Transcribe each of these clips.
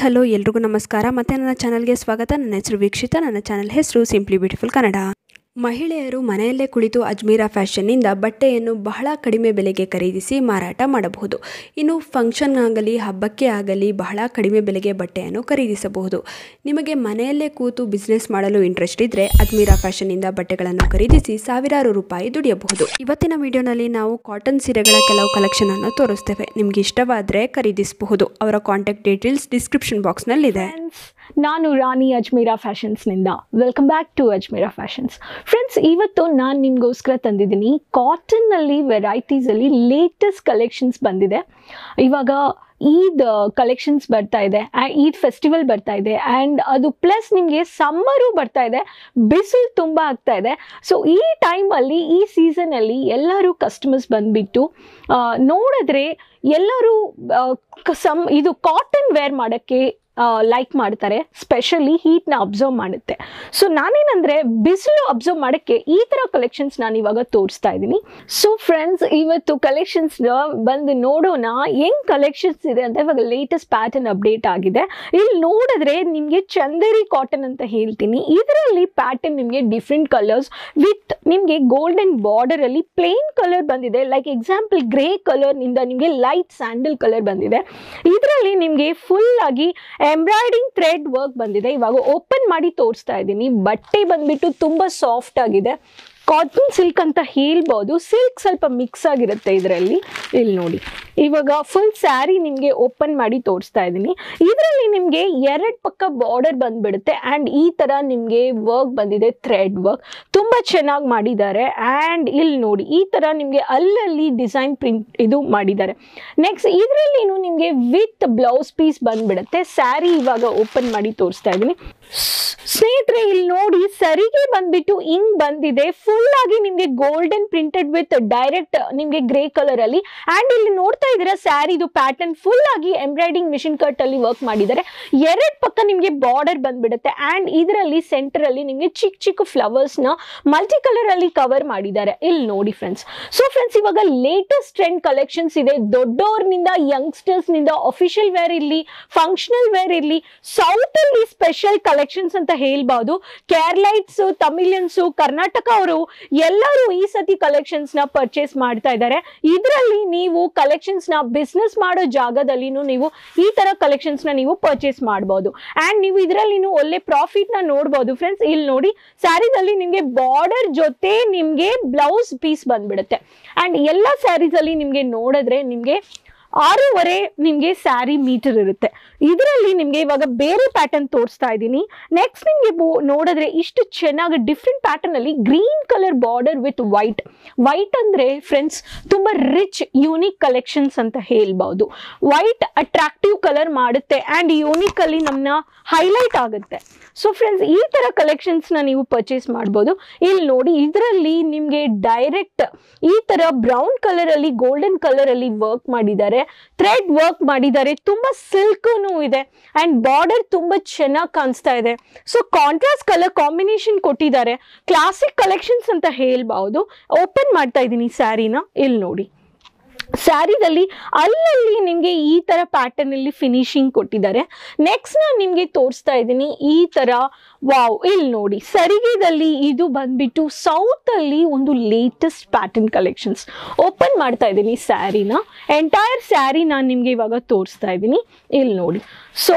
Hello ಎಲ್ರಿಗೂ ನಮಸ್ಕಾರ ಮತ್ತೆ ನನ್ನ ಚಾನಲ್ಗೆ ಸ್ವಾಗತ. ನನ್ನ ಹೆಸರು ವೀಕ್ಷಿತ. ನನ್ನ ಚಾನಲ್ ಹೆಸರು ಸಿಂಪ್ಲಿ ಬ್ಯೂಟಿಫುಲ್ ಕನ್ನಡ. ಮಹಿಳೆಯರು ಮನೆಯಲ್ಲೇ ಕುಳಿತು ಅಜ್ಮೀರಾ ಫ್ಯಾಷನ್ನಿಂದ ಬಟ್ಟೆಯನ್ನು ಬಹಳ ಕಡಿಮೆ ಬೆಲೆಗೆ ಖರೀದಿಸಿ ಮಾರಾಟ ಮಾಡಬಹುದು. ಇನ್ನು ಫಂಕ್ಷನ್ ಆಗಲಿ ಹಬ್ಬಕ್ಕೆ ಆಗಲಿ ಬಹಳ ಕಡಿಮೆ ಬೆಲೆಗೆ ಬಟ್ಟೆಯನ್ನು ಖರೀದಿಸಬಹುದು. ನಿಮಗೆ ಮನೆಯಲ್ಲೇ ಕೂತು ಬಿಸ್ನೆಸ್ ಮಾಡಲು ಇಂಟ್ರೆಸ್ಟ್ ಇದ್ದರೆ ಅಜ್ಮೀರಾ ಫ್ಯಾಷನ್ನಿಂದ ಬಟ್ಟೆಗಳನ್ನು ಖರೀದಿಸಿ ಸಾವಿರಾರು ರೂಪಾಯಿ ದುಡಿಯಬಹುದು. ಇವತ್ತಿನ ವಿಡಿಯೋನಲ್ಲಿ ನಾವು ಕಾಟನ್ ಸೀರೆಗಳ ಕೆಲವು ಕಲೆಕ್ಷನ್ ಅನ್ನು ತೋರಿಸ್ತೇವೆ. ನಿಮ್ಗೆ ಇಷ್ಟವಾದರೆ ಖರೀದಿಸಬಹುದು. ಅವರ ಕಾಂಟ್ಯಾಕ್ಟ್ ಡೀಟೇಲ್ಸ್ ಡಿಸ್ಕ್ರಿಪ್ಷನ್ ಬಾಕ್ಸ್ನಲ್ಲಿದೆ. ನಾನು ರಾಣಿ ಅಜ್ಮೀರಾ ಫ್ಯಾಷನ್ಸ್ನಿಂದ. Welcome back to Ajmera fashions. Friends, ಇವತ್ತು ನಾನು ನಿಮಗೋಸ್ಕರ ತಂದಿದ್ದೀನಿ ಕಾಟನ್ನಲ್ಲಿ ವೆರೈಟೀಸಲ್ಲಿ ಲೇಟೆಸ್ಟ್ ಕಲೆಕ್ಷನ್ಸ್ ಬಂದಿದೆ. ಇವಾಗ ಈದ್ ಕಲೆಕ್ಷನ್ಸ್ ಬರ್ತಾ ಇದೆ, ಈದ್ ಫೆಸ್ಟಿವಲ್ ಬರ್ತಾ ಇದೆ, ಆ್ಯಂಡ್ ಅದು ಪ್ಲಸ್ ನಿಮಗೆ ಸಮ್ಮರು ಬರ್ತಾ ಇದೆ, ಬಿಸಿಲು ತುಂಬ ಆಗ್ತಾ ಇದೆ. ಸೊ ಈ ಟೈಮಲ್ಲಿ ಈ ಸೀಸನಲ್ಲಿ ಎಲ್ಲರೂ ಕಸ್ಟಮರ್ಸ್ ಬಂದುಬಿಟ್ಟು ನೋಡಿದ್ರೆ ಎಲ್ಲರೂ ಇದು ಕಾಟನ್ ವೇರ್ ಮಾಡೋಕ್ಕೆ ಲೈಕ್ ಮಾಡ್ತಾರೆ. ಸ್ಪೆಷಲಿ ಹೀಟ್ನ ಅಬ್ಸರ್ವ್ ಮಾಡುತ್ತೆ. ಸೊ ನಾನೇನಂದರೆ ಬಿಸಿಲು ಅಬ್ಸರ್ವ್ ಮಾಡೋಕ್ಕೆ ಈ ಥರ ಕಲೆಕ್ಷನ್ಸ್ ನಾನು ಇವಾಗ ತೋರಿಸ್ತಾ ಇದ್ದೀನಿ. ಸೊ ಫ್ರೆಂಡ್ಸ್, ಇವತ್ತು ಕಲೆಕ್ಷನ್ಸ್ ಬಂದು ನೋಡೋಣ ಹೆಂಗೆ ಕಲೆಕ್ಷನ್ಸ್ ಇದೆ ಅಂತ. ಇವಾಗ ಲೇಟೆಸ್ಟ್ ಪ್ಯಾಟರ್ನ್ ಅಪ್ಡೇಟ್ ಆಗಿದೆ. ಇಲ್ಲಿ ನೋಡಿದ್ರೆ ನಿಮಗೆ ಚಂದೇರಿ ಕಾಟನ್ ಅಂತ ಹೇಳ್ತೀನಿ. ಇದರಲ್ಲಿ ಪ್ಯಾಟರ್ನ್ ನಿಮಗೆ ಡಿಫ್ರೆಂಟ್ ಕಲರ್ಸ್ ವಿತ್ ನಿಮಗೆ ಗೋಲ್ಡನ್ ಬಾರ್ಡರಲ್ಲಿ ಪ್ಲೇನ್ ಕಲರ್ ಬಂದಿದೆ. ಲೈಕ್ ಎಕ್ಸಾಂಪಲ್ ಗ್ರೇ ಕಲರ್ನಿಂದ ನಿಮಗೆ ಲೈಟ್ ಸ್ಯಾಂಡಲ್ ಕಲರ್ ಬಂದಿದೆ. ಇದರಲ್ಲಿ ನಿಮಗೆ ಫುಲ್ ಆಗಿ ಎಂಬ್ರಾಯ್ಡಿಂಗ್ ಥ್ರೆಡ್ ವರ್ಕ್ ಬಂದಿದೆ. ಇವಾಗ ಓಪನ್ ಮಾಡಿ ತೋರಿಸ್ತಾ ಇದ್ದೀನಿ. ಬಟ್ಟೆ ಬಂದ್ಬಿಟ್ಟು ತುಂಬ ಸಾಫ್ಟ್ ಆಗಿದೆ. ಕಾಟನ್ ಸಿಲ್ಕ್ ಅಂತ ಹೇಳ್ಬೋದು. ಸಿಲ್ಕ್ ಸ್ವಲ್ಪ ಮಿಕ್ಸ್ ಆಗಿರುತ್ತೆ ಇದರಲ್ಲಿ. ಇಲ್ಲಿ ನೋಡಿ, ಇವಾಗ ಫುಲ್ ಸ್ಯಾರಿ ನಿಮಗೆ ಓಪನ್ ಮಾಡಿ ತೋರಿಸ್ತಾ ಇದ್ದೀನಿ. ಇದರಲ್ಲಿ ನಿಮಗೆ ಎರಡು ಪಕ್ಕ ಬಾರ್ಡರ್ ಬಂದ್ಬಿಡುತ್ತೆ ಆ್ಯಂಡ್ ಈ ಥರ ನಿಮಗೆ ವರ್ಕ್ ಬಂದಿದೆ, ಥ್ರೆಡ್ ವರ್ಕ್ ತುಂಬ ಚೆನ್ನಾಗಿ ಮಾಡಿದ್ದಾರೆ. ಆ್ಯಂಡ್ ಇಲ್ಲಿ ನೋಡಿ, ಈ ಥರ ನಿಮಗೆ ಅಲ್ಲಲ್ಲಿ ಡಿಸೈನ್ ಪ್ರಿಂಟ್ ಇದು ಮಾಡಿದ್ದಾರೆ. ನೆಕ್ಸ್ಟ್ ಇದರಲ್ಲಿ ನಿಮಗೆ ವಿತ್ ಬ್ಲೌಸ್ ಪೀಸ್ ಬಂದ್ಬಿಡುತ್ತೆ. ಸ್ಯಾರಿ ಇವಾಗ ಓಪನ್ ಮಾಡಿ ತೋರಿಸ್ತಾ ಇದ್ದೀನಿ. ಸ್ನೇಹಿತರೆ, ಇಲ್ಲಿ ನೋಡಿ, ಸರಿಗೆ ಬಂದ್ಬಿಟ್ಟು ಹಿಂಗ್ ಬಂದಿದೆ. ಫುಲ್ ಆಗಿ ನಿಮಗೆ ಗೋಲ್ಡನ್ ಪ್ರಿಂಟೆಡ್ ವಿತ್ ಡೈರೆಕ್ಟ್ ನಿಮಗೆ ಗ್ರೇ ಕಲರ್ ಅಲ್ಲಿ. ಅಂಡ್ ಇಲ್ಲಿ ನೋಡ್ತಾ ಇದ್ದೀರಾ ಸ್ಯಾರಿದು ಪ್ಯಾಟರ್ನ್ ಫುಲ್ ಆಗಿ ಎಂಬ್ರಾಯ್ಡಿಂಗ್ ಮಿಷಿನ್ ಕಟ್ ಅಲ್ಲಿ ವರ್ಕ್ ಮಾಡಿದ್ದಾರೆ. ಎರಡು ಪಕ್ಕ ನಿಮಗೆ ಬಾರ್ಡರ್ ಬಂದ್ಬಿಡುತ್ತೆ ಅಂಡ್ ಇದರಲ್ಲಿ ಸೆಂಟರ್ ಅಲ್ಲಿ ನಿಮಗೆ ಚಿಕ್ಕ ಚಿಕ್ಕ ಫ್ಲವರ್ಸ್ ನ ಮಲ್ಟಿ ಕಲರ್ ಅಲ್ಲಿ ಕವರ್ ಮಾಡಿದ್ದಾರೆ. ಇಲ್ಲಿ ನೋಡಿ ಫ್ರೆಂಡ್ಸ್. ಸೊ ಫ್ರೆಂಡ್ಸ್, ಇವಾಗ ಲೇಟೆಸ್ಟ್ ಟ್ರೆಂಡ್ ಕಲೆಕ್ಷನ್ಸ್ ಇದೆ. ದೊಡ್ಡೋರ್ನಿಂದ ಯಂಗ್ಸ್ಟರ್ಸ್ ನಿಂದ ಅಫಿಷಿಯಲ್ ವೇರ್ ಇರ್ಲಿ, ಫಂಕ್ಷನಲ್ ವೇರ್ ಇರ್ಲಿ, ಸೌತ್ ಅಲ್ಲಿ ಸ್ಪೆಷಲ್ ಕಲೆಕ್ಷನ್ಸ್ ಅಂತ ಹೇಳ್ಬಹುದು. ಕೇರಳೈಟ್ಸ್, ತಮಿಳಿಯನ್ಸು, ಕರ್ನಾಟಕ ಅವರು ಎಲ್ಲರೂ ಈ ಸತಿ ಕಲೆಕ್ಷನ್ಸ್ ನ ಪರ್ಚೇಸ್ ಮಾಡ್ತಾ ಇದ್ದಾರೆ. ಇದರಲ್ಲಿ ನೀವು ಕಲೆಕ್ಷನ್ಸ್ ನ ಬಿಸ್ನೆಸ್ ಮಾಡೋ ಜಾಗದಲ್ಲಿ ನೀವು ಈ ತರ ಕಲೆಕ್ಷನ್ಸ್ ನ ನೀವು ಪರ್ಚೇಸ್ ಮಾಡಬಹುದು. ಅಂಡ್ ನೀವು ಇದರಲ್ಲಿ ಒಳ್ಳೆ ಪ್ರಾಫಿಟ್ ನ ನೋಡಬಹುದು. ಫ್ರೆಂಡ್ಸ್, ಇಲ್ಲಿ ನೋಡಿ, ಸ್ಯಾರೀಸ್ ನಿಮಗೆ ಬಾರ್ಡರ್ ಜೊತೆ ನಿಮಗೆ ಬ್ಲೌಸ್ ಪೀಸ್ ಬಂದ್ಬಿಡುತ್ತೆ. ಅಂಡ್ ಎಲ್ಲ ಸ್ಯಾರೀಸ್ ಅಲ್ಲಿ ನಿಮಗೆ ನೋಡಿದ್ರೆ ನಿಮಗೆ 6.5 ನಿಮಗೆ ಸ್ಯಾರಿ ಮೀಟರ್ ಇರುತ್ತೆ. ಇದರಲ್ಲಿ ನಿಮಗೆ ಇವಾಗ ಬೇರೆ ಪ್ಯಾಟರ್ನ್ ತೋರಿಸ್ತಾ ಇದ್ದೀನಿ. ನೆಕ್ಸ್ಟ್ ನಿಮಗೆ ನೋಡಿದ್ರೆ ಇಷ್ಟು ಚೆನ್ನಾಗಿ ಡಿಫ್ರೆಂಟ್ ಪ್ಯಾಟರ್ನ್ ಅಲ್ಲಿ green colour border with white. White ಅಂದ್ರೆ ಫ್ರೆಂಡ್ಸ್ ತುಂಬಾ ರಿಚ್ ಯೂನಿಕ್ ಕಲೆಕ್ಷನ್ಸ್ ಅಂತ ಹೇಳ್ಬಹುದು. ವೈಟ್ ಅಟ್ರಾಕ್ಟಿವ್ ಕಲರ್ ಮಾಡುತ್ತೆ ಅಂಡ್ ಯೂನಿಕ್ ಅಲ್ಲಿ ನಮ್ಮನ್ನ ಹೈಲೈಟ್ ಆಗುತ್ತೆ. ಸೊ ಫ್ರೆಂಡ್ಸ್, ಈ ತರ ಕಲೆಕ್ಷನ್ಸ್ ನ ನೀವು ಪರ್ಚೇಸ್ ಮಾಡಬಹುದು. ಇಲ್ಲಿ ನೋಡಿ, ಇದರಲ್ಲಿ ನಿಮಗೆ ಡೈರೆಕ್ಟ್ ಈ ತರ ಬ್ರೌನ್ ಕಲರ್ ಅಲ್ಲಿ ಗೋಲ್ಡನ್ ಕಲರ್ ಅಲ್ಲಿ ವರ್ಕ್ ಮಾಡಿದ್ದಾರೆ, ಥ್ರೆಡ್ ವರ್ಕ್ ಮಾಡಿದ್ದಾರೆ. ತುಂಬಾ ಸಿಲ್ಕ್ನು ಇದೆ ಅಂಡ್ ಬಾರ್ಡರ್ ತುಂಬಾ ಚೆನ್ನಾಗಿ ಕಾಣಿಸ್ತಾ ಇದೆ. ಸೊ ಕಾಂಟ್ರಾಸ್ಟ್ ಕಲರ್ ಕಾಂಬಿನೇಷನ್ ಕೊಟ್ಟಿದ್ದಾರೆ. ಕ್ಲಾಸಿಕ್ ಕಲೆಕ್ಷನ್ಸ್ ಅಂತ ಹೇಳ್ಬಹುದು. ಓಪನ್ ಮಾಡ್ತಾ ಇದ್ದೀನಿ ಸ್ಯಾರಿನ. ಇಲ್ಲಿ ನೋಡಿ, ಸ್ಯಾರಿದಲ್ಲಿ ಅಲ್ಲಲ್ಲಿ ನಿಮಗೆ ಈ ತರ ಪ್ಯಾಟರ್ನ್ ಅಲ್ಲಿ ಫಿನಿಶಿಂಗ್ ಕೊಟ್ಟಿದ್ದಾರೆ. ನೆಕ್ಸ್ಟ್ ನಾನು ನಿಮಗೆ ತೋರಿಸ್ತಾ ಇದ್ದೀನಿ ಈ ತರ. ವಾವ್, ಇಲ್ಲಿ ನೋಡಿ, ಸರಿಗೆದಲ್ಲಿ ಇದು ಬಂದ್ಬಿಟ್ಟು ಸೌತ್ ಅಲ್ಲಿ ಒಂದು ಲೇಟೆಸ್ಟ್ ಪ್ಯಾಟರ್ನ್ ಕಲೆಕ್ಷನ್ಸ್. ಓಪನ್ ಮಾಡ್ತಾ ಇದ್ದೀನಿ ಸ್ಯಾರಿನ. ಎಂಟೈರ್ ಸ್ಯಾರಿ ನಾನು ನಿಮ್ಗೆ ಇವಾಗ ತೋರಿಸ್ತಾ ಇದ್ದೀನಿ. ಇಲ್ಲಿ ನೋಡಿ. ಸೊ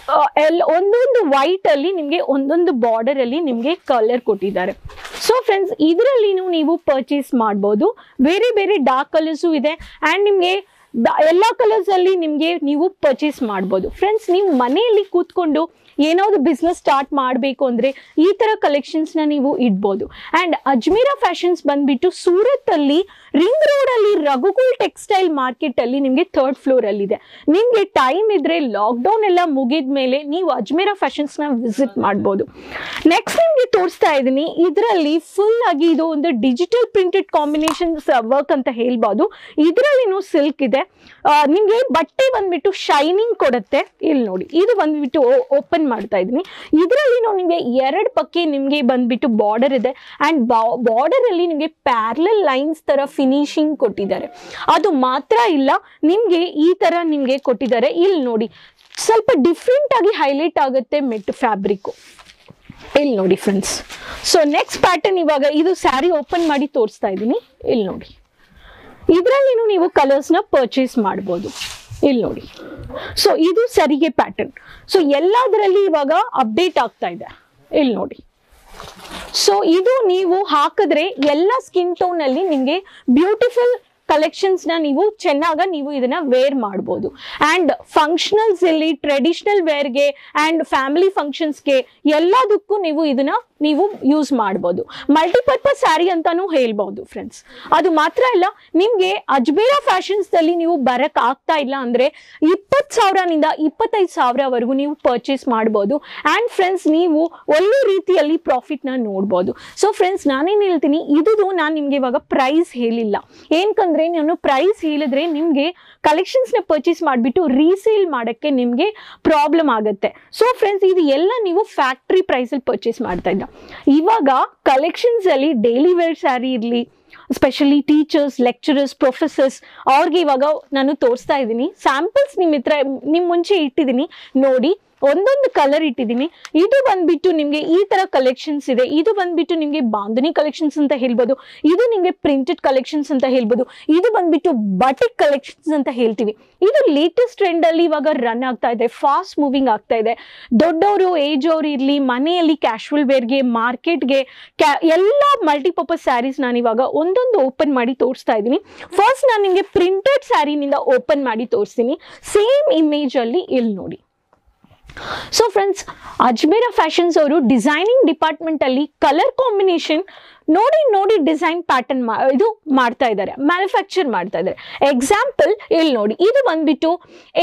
ಒಂದೊಂದು ವೈಟ್ ಅಲ್ಲಿ ನಿಮಗೆ ಒಂದೊಂದು ಬಾರ್ಡರ್ ಅಲ್ಲಿ ನಿಮಗೆ ಕಲರ್ ಕೊಟ್ಟಿದ್ದಾರೆ. ಸೊ ಫ್ರೆಂಡ್ಸ್, ಇದರಲ್ಲಿ ನೀವು ಪರ್ಚೇಸ್ ಮಾಡ್ಬೋದು. ಬೇರೆ ಬೇರೆ ಡಾರ್ಕ್ ಕಲರ್ಸು ಇದೆ ಅಂಡ್ ನಿಮಗೆ ಎಲ್ಲ ಕಲರ್ಸ್ ಅಲ್ಲಿ ನಿಮಗೆ ನೀವು ಪರ್ಚೇಸ್ ಮಾಡ್ಬೋದು. ಫ್ರೆಂಡ್ಸ್, ನೀವು ಮನೆಯಲ್ಲಿ ಕೂತ್ಕೊಂಡು ಏನಾದ್ರು ಬಿಸ್ನೆಸ್ ಸ್ಟಾರ್ಟ್ ಮಾಡಬೇಕು ಅಂದ್ರೆ ಈ ತರ ಕಲೆಕ್ಷನ್ಸ್ ನ ನೀವು ಇಡ್ಬೋದು. ಅಂಡ್ ಅಜ್ಮೀರಾ ಫ್ಯಾಷನ್ಸ್ ಬಂದ್ಬಿಟ್ಟು ಸೂರತ್ ಅಲ್ಲಿ ರಿಂಗ್ ರೋಡ್ ಅಲ್ಲಿ ರಘುಕುಲ್ ಟೆಕ್ಸ್ಟೈಲ್ ಮಾರ್ಕೆಟ್ ಅಲ್ಲಿ ನಿಮಗೆ 3rd ಫ್ಲೋರ್ ಅಲ್ಲಿ ಇದೆ. ನಿಮ್ಗೆ ಟೈಮ್ ಇದ್ರೆ ಲಾಕ್ಡೌನ್ ಎಲ್ಲ ಮುಗಿದ ಮೇಲೆ ನೀವು ಅಜ್ಮೀರಾ ಫ್ಯಾಷನ್ಸ್ ನ ವಿಸಿಟ್ ಮಾಡ್ಬೋದು. ನೆಕ್ಸ್ಟ್ ನಿಮ್ಗೆ ತೋರಿಸ್ತಾ ಇದ್ದೀನಿ. ಇದರಲ್ಲಿ ಫುಲ್ ಆಗಿ ಇದು ಒಂದು ಡಿಜಿಟಲ್ ಪ್ರಿಂಟೆಡ್ ಕಾಂಬಿನೇಷನ್ ವರ್ಕ್ ಅಂತ ಹೇಳ್ಬೋದು. ಇದರಲ್ಲಿ ಸಿಲ್ಕ್ ಇದೆ. ನಿಮ್ಗೆ ಬಟ್ಟೆ ಬಂದ್ಬಿಟ್ಟು ಶೈನಿಂಗ್ ಕೊಡುತ್ತೆ. ಇಲ್ಲಿ ನೋಡಿ, ಇದು ಬಂದ್ಬಿಟ್ಟು ಓಪನ್ ಮಾಡ್ತಾ ಇದ್ದೀನಿ. ಇದರಲ್ಲಿ ನಿಮಗೆ ಎರಡು ಪಕ್ಕೆ ನಿಮಗೆ ಬಂದ್ಬಿಟ್ಟು ಬಾರ್ಡರ್ ಇದೆ ಅಂಡ್ ಬಾರ್ಡರ್ ಅಲ್ಲಿ ನಿಮಗೆ ಪ್ಯಾರಲಲ್ ಲೈನ್ಸ್ ತರ ಫಿನಿಶಿಂಗ್ ಕೊಟ್ಟಿದ್ದಾರೆ. ಅದು ಮಾತ್ರ ಇಲ್ಲ, ನಿಮಗೆ ಈ ತರ ನಿಮಗೆ ಕೊಟ್ಟಿದ್ದಾರೆ. ಇಲ್ಲಿ ನೋಡಿ, ಸ್ವಲ್ಪ ಡಿಫ್ರೆಂಟ್ ಆಗಿ ಹೈಲೈಟ್ ಆಗುತ್ತೆ ಮೆಟ್ ಫ್ಯಾಬ್ರಿಕ್. ಇಲ್ಲಿ ನೋಡಿ ಫ್ರೆಂಡ್ಸ್. ಸೊ ನೆಕ್ಸ್ಟ್ ಪ್ಯಾಟರ್ನ್, ಇವಾಗ ಇದು ಸ್ಯಾರಿ ಓಪನ್ ಮಾಡಿ ತೋರಿಸ್ತಾ ಇದ್ದೀನಿ. ಇಲ್ಲಿ ನೋಡಿ, ಇದರಲ್ಲಿ ನೀವು ಕಲರ್ಸ್ ನ ಪರ್ಚೇಸ್ ಮಾಡಬಹುದು. ಇಲ್ಲಿ ನೋಡಿ, ಸೊ ಇದು ಸರಿಗೆ ಪ್ಯಾಟರ್ನ್. ಸೊ ಎಲ್ಲದರಲ್ಲಿ ಇವಾಗ ಅಪ್ಡೇಟ್ ಆಗ್ತಾ ಇದೆ. ಇಲ್ಲಿ ನೋಡಿ, ಸೊ ಇದು ನೀವು ಹಾಕಿದ್ರೆ ಎಲ್ಲ ಸ್ಕಿನ್ ಟೋನ್ ಅಲ್ಲಿ ನಿಮಗೆ ಬ್ಯೂಟಿಫುಲ್ ಕಲೆಕ್ಷನ್ಸ್ ನ ನೀವು ಇದನ್ನ ವೇರ್ ಮಾಡಬಹುದು. ಅಂಡ್ ಫಂಕ್ಷನಲ್ಸ್ ಅಲ್ಲಿ, ಟ್ರೆಡಿಷನಲ್ ವೇರ್ಗೆ ಅಂಡ್ ಫ್ಯಾಮಿಲಿ ಫಂಕ್ಷನ್ಸ್ಗೆ ಎಲ್ಲದಕ್ಕೂ ಇದನ್ನ ಯೂಸ್ ಮಾಡಬಹುದು. ಮಲ್ಟಿಪರ್ಪಸ್ ಸ್ಯಾರಿ ಅಂತಾನು ಹೇಳ್ಬಹುದು ಫ್ರೆಂಡ್ಸ್. ಅದು ಮಾತ್ರ ಅಲ್ಲ, ನಿಮ್ಗೆ ಅಜ್ಮೇರಾ ಫ್ಯಾಷನ್ಸ್ ದಲ್ಲಿ ನೀವು ಬರಕ್ ಆಗ್ತಾ ಇಲ್ಲ ಅಂದ್ರೆ 20,000 ನಿಂದ 25,000 ವರೆಗೂ ನೀವು ಪರ್ಚೇಸ್ ಮಾಡಬಹುದು. ಅಂಡ್ ಫ್ರೆಂಡ್ಸ್, ನೀವು ಒಳ್ಳೆ ರೀತಿಯಲ್ಲಿ ಪ್ರಾಫಿಟ್ ನ ನೋಡಬಹುದು. ಸೊ ಫ್ರೆಂಡ್ಸ್, ನಾನೇನ್ ಹೇಳ್ತೀನಿ, ಇದು ನಾನು ನಿಮ್ಗೆ ಇವಾಗ ಪ್ರೈಸ್ ಹೇಳಿಲ್ಲ. ಏನಕಂದ್ರೆ ನಾನು ಪ್ರೈಸ್ ಹೇಳಿದ್ರೆ ನಿಮ್ಗೆ ಕಲೆಕ್ಷನ್ಸ್ ನ ಪರ್ಚೇಸ್ ಮಾಡಿಬಿಟ್ಟು ರೀಸೇಲ್ ಮಾಡಕ್ಕೆ ನಿಮ್ಗೆ ಪ್ರಾಬ್ಲಮ್ ಆಗುತ್ತೆ. ಸೊ ಫ್ರೆಂಡ್ಸ್, ಇದು ಎಲ್ಲ ನೀವು ಫ್ಯಾಕ್ಟ್ರಿ ಪ್ರೈಸ್ ಅಲ್ಲಿ ಪರ್ಚೇಸ್ ಮಾಡ್ತಾ ಇದ್ದ. ಇವಾಗ ಕಲೆಕ್ಷನ್ಸ್ ಅಲ್ಲಿ ಡೈಲಿ ವೇರ್ ಸ್ಯಾರಿ ಇರಲಿ, ಸ್ಪೆಷಲಿ ಟೀಚರ್ಸ್, ಲೆಕ್ಚರರ್ಸ್, ಪ್ರೊಫೆಸರ್ಸ್ ಅವ್ರಿಗೆ ಇವಾಗ ನಾನು ತೋರಿಸ್ತಾ ಇದ್ದೀನಿ. ಸ್ಯಾಂಪಲ್ಸ್ ನಿಮ್ ಮುಂಚೆ ಇಟ್ಟಿದ್ದೀನಿ ನೋಡಿ. ಒಂದೊಂದು ಕಲರ್ ಇಟ್ಟಿದ್ದೀನಿ. ಇದು ಬಂದ್ಬಿಟ್ಟು ನಿಮ್ಗೆ ಈ ತರ ಕಲೆಕ್ಷನ್ಸ್ ಇದೆ. ಇದು ಬಂದ್ಬಿಟ್ಟು ನಿಮ್ಗೆ ಬಾಂಧನಿ ಕಲೆಕ್ಷನ್ಸ್ ಅಂತ ಹೇಳ್ಬೋದು. ಇದು ನಿಮ್ಗೆ ಪ್ರಿಂಟೆಡ್ ಕಲೆಕ್ಷನ್ಸ್ ಅಂತ ಹೇಳ್ಬೋದು. ಇದು ಬಂದ್ಬಿಟ್ಟು ಬಟಿಕ್ ಕಲೆಕ್ಷನ್ಸ್ ಅಂತ ಹೇಳ್ತೀವಿ. ಇದು ಲೇಟೆಸ್ಟ್ ಟ್ರೆಂಡ್ ಅಲ್ಲಿ ಇವಾಗ ರನ್ ಆಗ್ತಾ ಇದೆ, ಫಾಸ್ಟ್ ಮೂವಿಂಗ್ ಆಗ್ತಾ ಇದೆ. ದೊಡ್ಡವರು, ಏಜ್ ಅವರು ಇರ್ಲಿ, ಮನೆಯಲ್ಲಿ ಕ್ಯಾಶುವಲ್ ವೇರ್ಗೆ, ಮಾರ್ಕೆಟ್ಗೆ ಎಲ್ಲ ಮಲ್ಟಿಪರ್ಪಸ್ ಸ್ಯಾರೀಸ್ ನಾನು ಇವಾಗ ಒಂದೊಂದು ಓಪನ್ ಮಾಡಿ ತೋರಿಸ್ತಾ ಇದ್ದೀನಿ. ಫಸ್ಟ್ ನಾನು ನಿಮ್ಗೆ ಪ್ರಿಂಟೆಡ್ ಸ್ಯಾರಿನಿಂದ ಓಪನ್ ಮಾಡಿ ತೋರಿಸ್ತೀನಿ, ಸೇಮ್ ಇಮೇಜ್ ಅಲ್ಲಿ. ಇಲ್ಲಿ ನೋಡಿ. ಸೊ ಫ್ರೆಂಡ್ಸ್, ಅಜ್ಮೇರಾ ಫ್ಯಾಷನ್ಸ್ ಅವರು ಡಿಸೈನಿಂಗ್ ಡಿಪಾರ್ಟ್ಮೆಂಟ್ ಅಲ್ಲಿ ಕಲರ್ ಕಾಂಬಿನೇಷನ್ ನೋಡಿ ಡಿಸೈನ್ ಪ್ಯಾಟರ್ನ್ ಇದು ಮಾಡ್ತಾ ಇದ್ದಾರೆ, ಮ್ಯಾನುಫ್ಯಾಕ್ಚರ್ ಮಾಡ್ತಾ ಇದ್ದಾರೆ. ಎಕ್ಸಾಂಪಲ್ ಇಲ್ಲಿ ನೋಡಿ, ಇದು ಬಂದ್ಬಿಟ್ಟು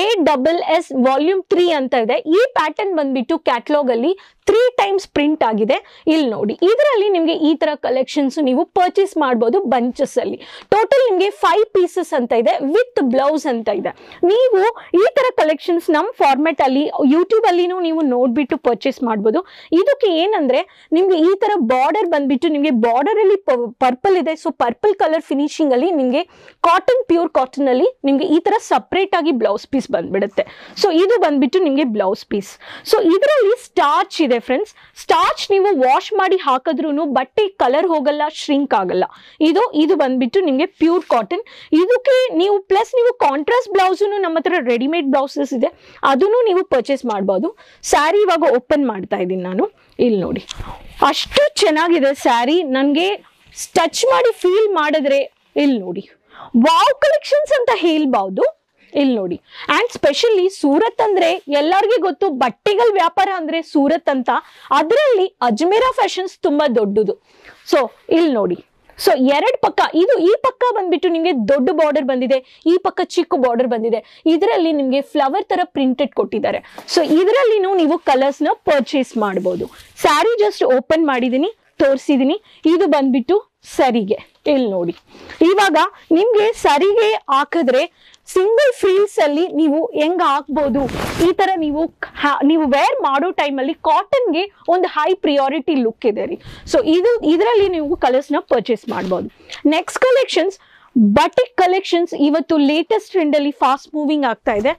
ASS ವಾಲ್ಯೂಮ್ 3 ಅಂತ ಇದೆ. ಈ ಪ್ಯಾಟರ್ನ್ ಬಂದ್ಬಿಟ್ಟು ಕ್ಯಾಟಲಾಗ್ ಅಲ್ಲಿ 3 times ಪ್ರಿಂಟ್ ಆಗಿದೆ. ಇಲ್ಲಿ ನೋಡಿ, ಇದರಲ್ಲಿ ನಿಮ್ಗೆ ಈ ತರ ಕಲೆಕ್ಷನ್ಸ್ ನೀವು ಪರ್ಚೇಸ್ ಮಾಡಬಹುದು ಬಂಚಸ್ ಅಲ್ಲಿ. ಟೋಟಲ್ ನಿಮ್ಗೆ 5 pieces ಅಂತ ಇದೆ, ವಿತ್ ಬ್ಲೌಸ್ ಅಂತ ಇದೆ. ನೀವು ಈ ತರ ಕಲೆಕ್ಷನ್ಸ್ ನಮ್ ಫಾರ್ಮೆಟ್ ಅಲ್ಲಿ ಯೂಟ್ಯೂಬ್ ಅಲ್ಲಿನೂ ನೀವು ನೋಡ್ಬಿಟ್ಟು ಪರ್ಚೇಸ್ ಮಾಡಬಹುದು. ಇದಕ್ಕೆ ಏನಂದ್ರೆ ನಿಮ್ಗೆ ಈ ತರ ಬಾರ್ಡರ್ ಬಂದ್ಬಿಟ್ಟು ನಿಮ್ಗೆ ಬಾರ್ಡರ್ ಅಲ್ಲಿ ಪರ್ಪಲ್ ಇದೆ. ಸೊ ಪರ್ಪಲ್ ಕಲರ್ ಫಿನಿಶಿಂಗ್ ಅಲ್ಲಿ ನಿಮ್ಗೆ ಕಾಟನ್, ಪ್ಯೂರ್ ಕಾಟನ್ ಅಲ್ಲಿ ನಿಮ್ಗೆ ಈ ತರ ಸಪರೇಟ್ ಆಗಿ ಬ್ಲೌಸ್ ಪೀಸ್ ಬಂದ್ಬಿಡುತ್ತೆ. ಸೊ ಇದು ಬಂದ್ಬಿಟ್ಟು ನಿಮ್ಗೆ ಬ್ಲೌಸ್ ಪೀಸ್. ಸೊ ಇದರಲ್ಲಿ ಸ್ಟಾರ್ಚ್ ಇದೆ ಫ್ರೆಂಡ್ಸ್. ಸ್ಟಾರ್ಚ್ ನೀವು ವಾಶ್ ಮಾಡಿ ಹಾಕಿದ್ರೂ ಬಟ್ಟೆ ಕಲರ್ ಹೋಗಲ್ಲ, ಶ್ರಿಂಕ್ ಆಗಲ್ಲ. ಇದು ಬಂದ್ಬಿಟ್ಟು ನಿಮ್ಗೆ ಪ್ಯೂರ್ ಕಾಟನ್. ಇದಕ್ಕೆ ನೀವು ಪ್ಲಸ್ ನೀವು ಕಾಂಟ್ರಾಸ್ಟ್ ಬ್ಲೌಸ್ ನಮ್ಮ ಹತ್ರ ರೆಡಿಮೇಡ್ ಬ್ಲೌಸಸ್ ಇದೆ, ಅದನ್ನು ನೀವು ಪರ್ಚೇಸ್ ಮಾಡಬಹುದು. ಸ್ಯಾರಿ ಇವಾಗ ಓಪನ್ ಮಾಡ್ತಾ ಇದ್ದೀನಿ ನಾನು. ಇಲ್ಲಿ ನೋಡಿ, ಅಷ್ಟು ಚೆನ್ನಾಗಿದೆ ಸ್ಯಾರಿ. ನನಗೆ ಟಚ್ ಮಾಡಿ ಫೀಲ್ ಮಾಡಿದ್ರೆ ಇಲ್ಲಿ ನೋಡಿ, ವಾವ್ ಕಲೆಕ್ಷನ್ಸ್ ಅಂತ ಹೇಳ್ಬಹುದು. ಇಲ್ಲಿ ನೋಡಿ, ಅಂಡ್ ಸ್ಪೆಷಲಿ ಸೂರತ್ ಅಂದ್ರೆ ಎಲ್ಲರಿಗೂ ಗೊತ್ತು, ಬಟ್ಟೆಗಳ ವ್ಯಾಪಾರ ಅಂದ್ರೆ ಸೂರತ್ ಅಂತ. ಅದರಲ್ಲಿ ಅಜ್ಮೇರಾ ಫ್ಯಾಷನ್ಸ್ ತುಂಬಾ ದೊಡ್ಡದು. ಸೊ ಇಲ್ಲಿ ನೋಡಿ, ಸೊ ಎರಡು ಪಕ್ಕ, ಈ ಪಕ್ಕ ಬಂದ್ಬಿಟ್ಟು ನಿಮ್ಗೆ ದೊಡ್ಡ ಬಾರ್ಡರ್ ಬಂದಿದೆ, ಈ ಪಕ್ಕ ಚಿಕ್ಕ ಬಾರ್ಡರ್ ಬಂದಿದೆ. ಇದರಲ್ಲಿ ನಿಮ್ಗೆ ಫ್ಲವರ್ ತರ ಪ್ರಿಂಟೆಡ್ ಕೊಟ್ಟಿದ್ದಾರೆ. ಸೊ ಇದರಲ್ಲಿ ನೀವು ಕಲರ್ಸ್ ನ ಪರ್ಚೇಸ್ ಮಾಡಬಹುದು. ಸ್ಯಾರಿ ಜಸ್ಟ್ ಓಪನ್ ಮಾಡಿದೀನಿ, ತೋರಿಸಿದೀನಿ. ಇದು ಬಂದ್ಬಿಟ್ಟು ಸರಿಗೆ. ಇಲ್ಲಿ ನೋಡಿ, ಇವಾಗ ನಿಮ್ಗೆ ಸರಿಗೆ ಹಾಕಿದ್ರೆ ಸಿಂಗಲ್ ಫೀಲ್ಸ್ ಅಲ್ಲಿ ನೀವು ಹೆಂಗ್ ಹಾಕ್ಬಹುದು, ಈ ತರ ನೀವು ವೇರ್ ಮಾಡೋ ಟೈಮಲ್ಲಿ ಕಾಟನ್ಗೆ ಒಂದು ಹೈ ಪ್ರಿಯಾರಿಟಿ ಲುಕ್ ಇದೆ ರೀ. ಸೊ ಇದರಲ್ಲಿ ನೀವು ಕಲರ್ಸ್ ನ ಪರ್ಚೇಸ್ ಮಾಡಬಹುದು. Next collections, batik collections. ಇವತ್ತು ಲೇಟೆಸ್ಟ್ ಟ್ರೆಂಡ್ ಅಲ್ಲಿ ಫಾಸ್ಟ್ ಮೂವಿಂಗ್ ಆಗ್ತಾ ಇದೆ.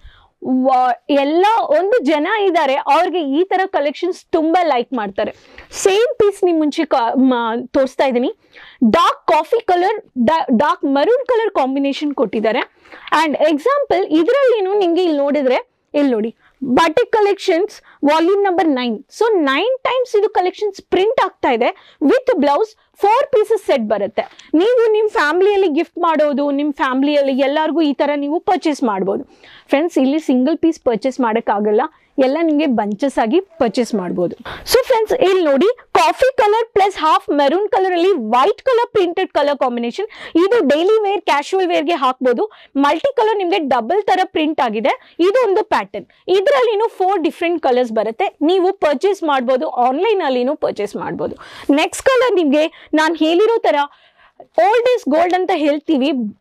ಎಲ್ಲ ಒಂದು ಜನ ಇದ್ದಾರೆ, ಅವ್ರಿಗೆ ಈ ತರ ಕಲೆಕ್ಷನ್ಸ್ ತುಂಬಾ ಲೈಕ್ ಮಾಡ್ತಾರೆ. ಸೇಮ್ ಪೀಸ್ ನಿಮ್ ಮುಂಚೆ ತೋರಿಸ್ತಾ ಇದ್ದೀನಿ. Dark coffee colour, dark maroon colour combination ಕೊಟ್ಟಿದ್ದಾರೆ. ಅಂಡ್ ಎಕ್ಸಾಂಪಲ್ ಇದರಲ್ಲಿ ನಿಮ್ಗೆ ಇಲ್ಲಿ ನೋಡಿದ್ರೆ, ಇಲ್ಲಿ ನೋಡಿ, batik collections volume number 9. So 9 times ಇದು ಕಲೆಕ್ಷನ್ಸ್ ಪ್ರಿಂಟ್ ಆಗ್ತಾ ಇದೆ ವಿತ್ ಬ್ಲೌಸ್. 4 pieces ಸೆಟ್ ಬರುತ್ತೆ. ನೀವು ನಿಮ್ಮ ಫ್ಯಾಮಿಲಿಯಲ್ಲಿ ಗಿಫ್ಟ್ ಮಾಡೋದು, ನಿಮ್ಮ ಫ್ಯಾಮಿಲಿಯಲ್ಲಿ ಎಲ್ಲರಿಗೂ ಈ ತರ ನೀವು ಪರ್ಚೇಸ್ ಮಾಡ್ಬೋದು. ಫ್ರೆಂಡ್ಸ್, ಇಲ್ಲಿ ಸಿಂಗಲ್ ಪೀಸ್ ಪರ್ಚೇಸ್ ಮಾಡೋಕ್ಕಾಗಲ್ಲ, ಎಲ್ಲ ನಿಮಗೆ ಬಂಚಸ್ ಆಗಿ ಪರ್ಚೇಸ್ ಮಾಡ್ಬೋದು. ಸೊ ಫ್ರೆಂಡ್ಸ್, ಇಲ್ಲಿ ನೋಡಿ, coffee colour plus half maroon colour ಅಲ್ಲಿ white colour printed colour combination. ಇದು ಡೈಲಿ ವೇರ್, ಕ್ಯಾಶುವಲ್ ವೇರ್ಗೆ ಹಾಕ್ಬೋದು. ಮಲ್ಟಿ ಕಲರ್ ನಿಮ್ಗೆ ಡಬಲ್ ತರ ಪ್ರಿಂಟ್ ಆಗಿದೆ. ಇದು ಒಂದು ಪ್ಯಾಟರ್ನ್. ಇದರಲ್ಲಿ 4 different ಕಲರ್ಸ್ ಬರುತ್ತೆ. ನೀವು ಪರ್ಚೇಸ್ ಮಾಡ್ಬೋದು, ಆನ್ಲೈನ್ ಅಲ್ಲಿನೂ ಪರ್ಚೇಸ್ ಮಾಡ್ಬೋದು. ನೆಕ್ಸ್ಟ್ ಕಲರ್ ನಿಮ್ಗೆ ನಾನು ಹೇಳಿರೋ ತರ ಓಲ್ಡ್ ಇಸ್ ಗೋಲ್ಡ್ ಅಂತ ಹೇಳ್ತೀವಿ.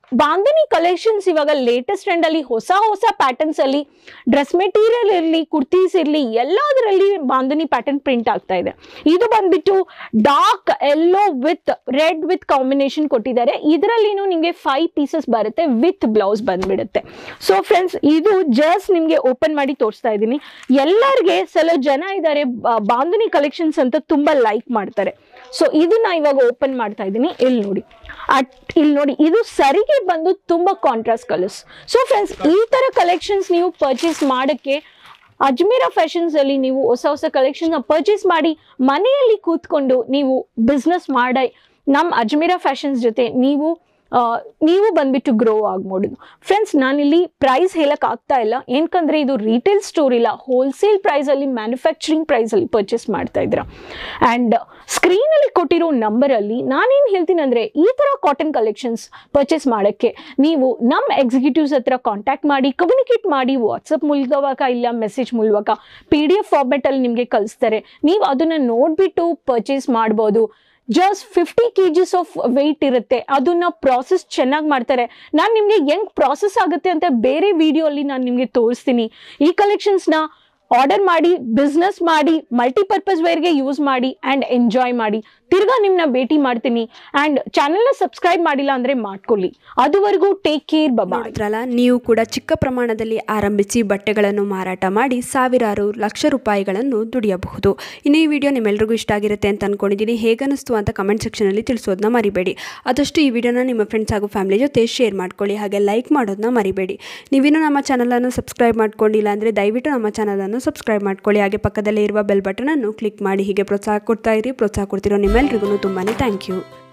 ಬಾಂಧನಿ ಕಲೆಕ್ಷನ್ಸ್ ಇವಾಗ ಲೇಟೆಸ್ಟ್ ಟ್ರೆಂಡ್ ಅಲ್ಲಿ ಹೊಸ ಪ್ಯಾಟರ್ನ್ಸ್ ಅಲ್ಲಿ ಡ್ರೆಸ್ ಮೆಟೀರಿಯಲ್ ಇರಲಿ, ಕುರ್ತೀಸ್ ಇರಲಿ, ಎಲ್ಲದರಲ್ಲಿ ಬಾಂಧನಿ ಪ್ಯಾಟರ್ನ್ ಪ್ರಿಂಟ್ ಆಗ್ತಾ ಇದೆ. ಇದು ಬಂದ್ಬಿಟ್ಟು dark yellow with red with combination ಕೊಟ್ಟಿದ್ದಾರೆ. ಇದರಲ್ಲಿನೂ ನಿಮಗೆ 5 ಪೀಸಸ್ ಬರುತ್ತೆ ವಿತ್ ಬ್ಲೌಸ್ ಬಂದ್ಬಿಡುತ್ತೆ. ಸೊ ಫ್ರೆಂಡ್ಸ್, ಇದು ಜಸ್ಟ್ ನಿಮಗೆ ಓಪನ್ ಮಾಡಿ ತೋರಿಸ್ತಾ ಇದ್ದೀನಿ. ಎಲ್ಲರಿಗೆ ಜನ ಇದ್ದಾರೆ ಬಾಂಧನಿ ಕಲೆಕ್ಷನ್ಸ್ ಅಂತ ತುಂಬಾ ಲೈಕ್ ಮಾಡ್ತಾರೆ. ಸೊ ಇದನ್ನ ಇವಾಗ ಓಪನ್ ಮಾಡ್ತಾ ಇದ್ದೀನಿ. ಇಲ್ಲಿ ನೋಡಿ, ಇದು ಸರಿಗೆ ಬಂದು ತುಂಬಾ ಕಾಂಟ್ರಾಸ್ಟ್ ಕಲರ್ಸ್. ಸೊ ಫ್ರೆಂಡ್ಸ್, ಈ ತರ ಕಲೆಕ್ಷನ್ಸ್ ನೀವು ಪರ್ಚೇಸ್ ಮಾಡಕ್ಕೆ ಅಜ್ಮೀರಾ ಫ್ಯಾಷನ್ಸ್ ಅಲ್ಲಿ ನೀವು ಹೊಸ ಕಲೆಕ್ಷನ್ ಪರ್ಚೇಸ್ ಮಾಡಿ ಮನೆಯಲ್ಲಿ ಕೂತ್ಕೊಂಡು ನೀವು ಬಿಸ್ನೆಸ್ ಮಾಡಿ ನಮ್ಮ ಅಜ್ಮೀರಾ ಫ್ಯಾಷನ್ಸ್ ಜೊತೆ ನೀವು ಬಂದ್ಬಿಟ್ಟು ಗ್ರೋ ಆಗ್ಬೋದು. ಫ್ರೆಂಡ್ಸ್, ನಾನಿಲ್ಲಿ ಪ್ರೈಸ್ ಹೇಳಕ್ ಆಗ್ತಾ ಇಲ್ಲ, ಏನಕಂದ್ರೆ ಇದು ರಿಟೇಲ್ ಸ್ಟೋರ್ ಇಲ್ಲ, ಹೋಲ್ಸೇಲ್ ಪ್ರೈಸ್ ಅಲ್ಲಿ ಮ್ಯಾನುಫ್ಯಾಕ್ಚರಿಂಗ್ ಪ್ರೈಸ್ ಅಲ್ಲಿ ಪರ್ಚೇಸ್ ಮಾಡ್ತಾ ಇದ್ರ. ಅಂಡ್ ಸ್ಕ್ರೀನ್ ಅಲ್ಲಿ ಕೊಟ್ಟಿರೋ ನಂಬರ್ ಅಲ್ಲಿ ನಾನೇನ್ ಹೇಳ್ತೀನಿ ಅಂದ್ರೆ, ಈ ತರ ಕಾಟನ್ ಕಲೆಕ್ಷನ್ಸ್ ಪರ್ಚೇಸ್ ಮಾಡಕ್ಕೆ ನೀವು ನಮ್ಮ ಎಕ್ಸಿಕ್ಯೂಟಿವ್ಸ್ ಹತ್ರ ಕಾಂಟ್ಯಾಕ್ಟ್ ಮಾಡಿ, ಕಮ್ಯುನಿಕೇಟ್ ಮಾಡಿ, ವಾಟ್ಸಪ್ ಮೂಲಕ ಇಲ್ಲ ಮೆಸೇಜ್ ಮೂಲಕ PDF ಫಾರ್ಮೆಟ್ ಅಲ್ಲಿ ನಿಮ್ಗೆ ಕಳಿಸ್ತಾರೆ. ನೀವು ಅದನ್ನ ನೋಡ್ಬಿಟ್ಟು ಪರ್ಚೇಸ್ ಮಾಡ್ಬೋದು. ಜಸ್ಟ್ 50 kgs ಆಫ್ ವೆಯ್ಟ್ ಇರುತ್ತೆ. ಅದನ್ನ ಪ್ರಾಸೆಸ್ ಚೆನ್ನಾಗಿ ಮಾಡ್ತಾರೆ. ನಾನು ನಿಮಗೆ ಹೆಂಗ್ ಪ್ರಾಸೆಸ್ ಆಗುತ್ತೆ ಅಂತ ಬೇರೆ ವಿಡಿಯೋ ಅಲ್ಲಿ ನಾನು ನಿಮಗೆ ತೋರಿಸ್ತೀನಿ. ಈ ಕಲೆಕ್ಷನ್ಸ್ನ ಆರ್ಡರ್ ಮಾಡಿ, ಬಿಸ್ನೆಸ್ ಮಾಡಿ, ಮಲ್ಟಿಪರ್ಪಸ್ ವೇರ್ಗೆ ಯೂಸ್ ಮಾಡಿ ಆ್ಯಂಡ್ ಎಂಜಾಯ್ ಮಾಡಿ. ತಿರ್ಗಾ ನಿಮ್ಮನ್ನ ಭೇಟಿ ಮಾಡ್ತೀನಿ. ಆ್ಯಂಡ್ ಚಾನೆಲ್ನ ಸಬ್ಸ್ಕ್ರೈಬ್ ಮಾಡಿಲ್ಲ ಅಂದರೆ ಮಾಡ್ಕೊಳ್ಳಿ. ಅದುವರೆಗೂ ಟೇಕ್ ಕೇರ್, ಬಾಯ್. ನೀವು ಕೂಡ ಚಿಕ್ಕ ಪ್ರಮಾಣದಲ್ಲಿ ಆರಂಭಿಸಿ ಬಟ್ಟೆಗಳನ್ನು ಮಾರಾಟ ಮಾಡಿ ಸಾವಿರಾರು ಲಕ್ಷ ರೂಪಾಯಿಗಳನ್ನು ದುಡಿಯಬಹುದು. ಇನ್ನು ಈ ವಿಡಿಯೋ ನಿಮ್ಮೆಲ್ಲರಿಗೂ ಇಷ್ಟ ಆಗಿರುತ್ತೆ ಅಂತ ಅಂದ್ಕೊಂಡಿದ್ದೀನಿ. ಹೇಗನ್ನಿಸ್ತು ಅಂತ ಕಮೆಂಟ್ ಸೆಕ್ಷನಲ್ಲಿ ತಿಳಿಸೋದನ್ನ ಮರಿಬೇಡಿ. ಆದಷ್ಟು ಈ ವಿಡಿಯೋನ ನಿಮ್ಮ ಫ್ರೆಂಡ್ಸ್ ಹಾಗೂ ಫ್ಯಾಮಿಲಿ ಜೊತೆ ಶೇರ್ ಮಾಡ್ಕೊಳ್ಳಿ. ಹಾಗೆ ಲೈಕ್ ಮಾಡೋದನ್ನ ಮರಿಬೇಡಿ. ನೀವಿನ್ನೂ ನಮ್ಮ ಚಾನಲನ್ನು ಸಬ್ಸ್ಕ್ರೈಬ್ ಮಾಡ್ಕೊಂಡಿಲ್ಲ ಅಂದರೆ ದಯವಿಟ್ಟು ನಮ್ಮ ಚಾನಲನ್ನು ಸಬ್ಸ್ಕ್ರೈಬ್ ಮಾಡ್ಕೊಳ್ಳಿ. ಹಾಗೆ ಪಕ್ಕದಲ್ಲೇ ಇರುವ ಬೆಲ್ ಬಟನ್ ಅನ್ನು ಕ್ಲಿಕ್ ಮಾಡಿ. ಹೀಗೆ ಪ್ರೋತ್ಸಾಹ ಕೊಡ್ತಾ ಇರಿ. ಪ್ರೋತ್ಸಾಹ ಕೊಡ್ತಿರೋ ನಿಮ್ಮೆಲ್ಲರಿಗೂ ತುಂಬಾನೇ ಥ್ಯಾಂಕ್ ಯು.